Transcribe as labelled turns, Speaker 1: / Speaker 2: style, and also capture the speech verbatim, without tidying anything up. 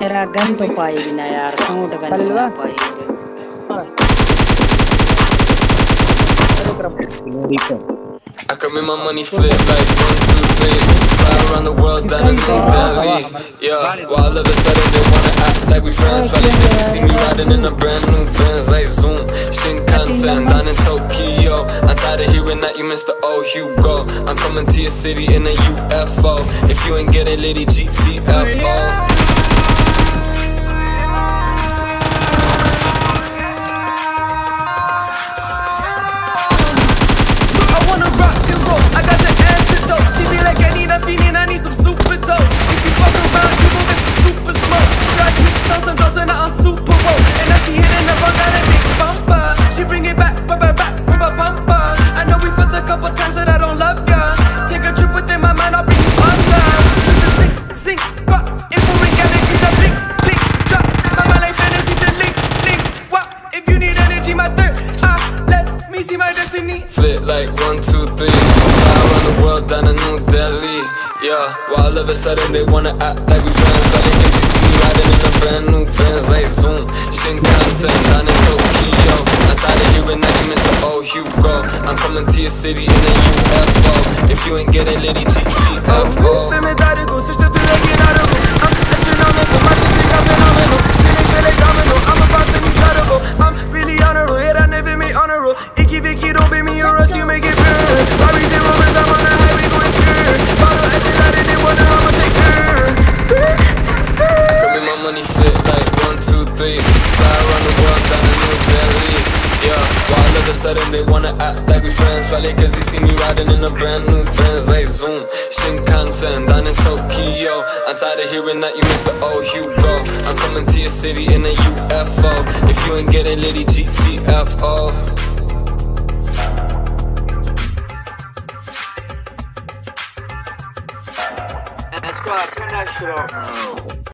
Speaker 1: मेरा गन तो पाई भी ना यार, सूट गन नहीं पाई।
Speaker 2: I come in my money flip like one, two, three. Fly around the world down in New Delhi. Yeah, well, all of a sudden they wanna act like we friends. Probably cause you see me riding in a brand new Benz like Zoom, Shinkansen, down in Tokyo. I'm tired of hearing that you missed the old Hugo. I'm coming to your city in a U F O. If you ain't getting litty, G T F O. Flip like one, two, three. Fly around the world down in New Delhi. Yeah, well, all of a sudden they wanna act like we friends. Probably cause you see me riding in a brand new Benz like Zoom, Shinkansen, down in Tokyo. I'm tired of hearing that you missed the old Hugo. I'm coming to your city in a U F O. If you ain't getting litty, G T F O. Money flip like one, two, three. Fly around the world down in New Delhi. Yeah, well, all of a sudden they wanna act like we friends. Probably cause you see me riding in a brand new Benz like Zoom, Shinkansen, down in Tokyo. I'm tired of hearing that you missed the old Hugo. I'm coming to your city in a U F O. If you ain't getting litty, G T F O.
Speaker 3: Let's go, turn that shit up.